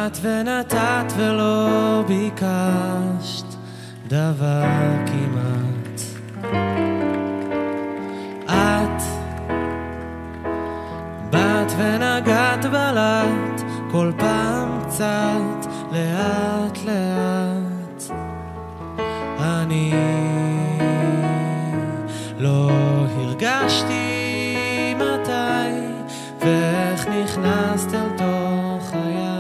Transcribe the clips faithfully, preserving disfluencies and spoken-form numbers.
באת ונתת ולא ביקשת דבר כמעט. את באת ונגעת בלט כל פעם קצת לאט לאט. אני לא הרגשתי מתי ואיך נכנסת אל תוך חיי.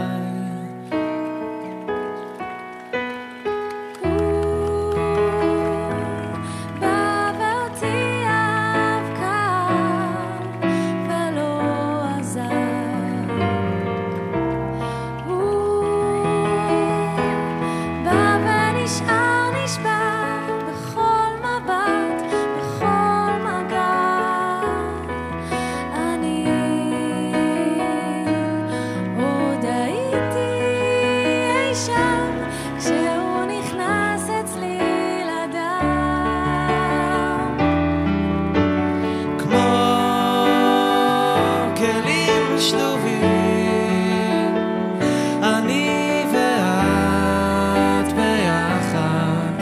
אני ואת ביחד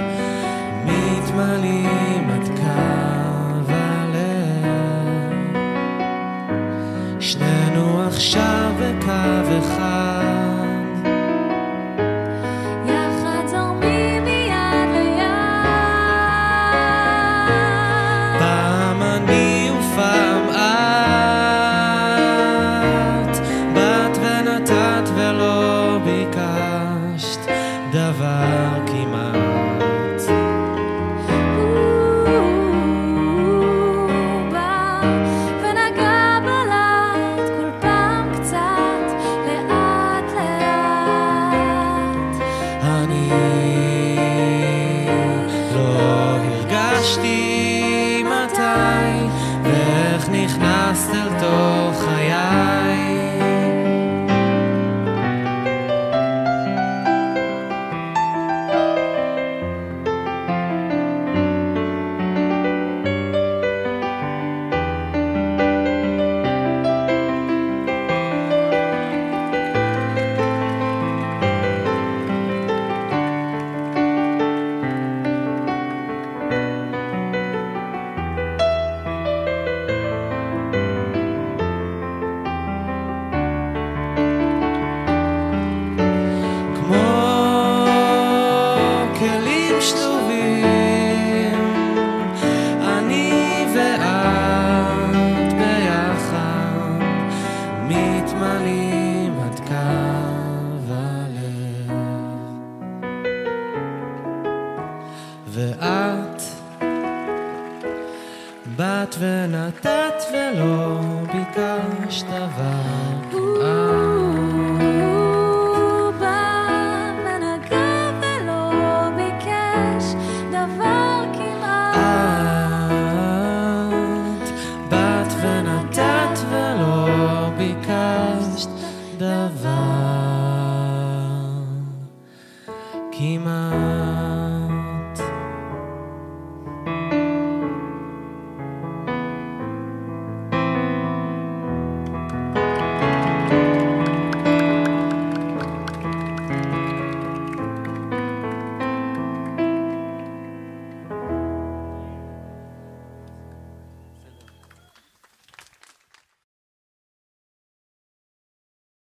מתמלאים עד קו הלב. שנינו עכשיו בקו אחד, יחד זורמים מיד ליד. פעם אני ופעם את, באת ונתת ולא ביקשת דבר כמעט. הוא בא ונגע בלט כל פעם קצת לאט לאט. אני לא הרגשתי מתי ואיך נכנסת אל תוך חיי. אני ואת ביחד מתמלאים עד קו הלב. ואת באת ונתת ולא ביקשת דבר כמעט.